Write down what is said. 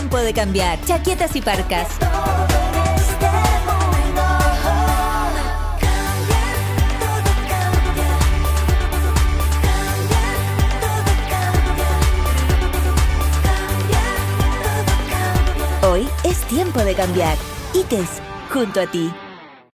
tiempo de cambiar. Chaquetas y parcas. Hoy es tiempo de cambiar. ITES, junto a ti.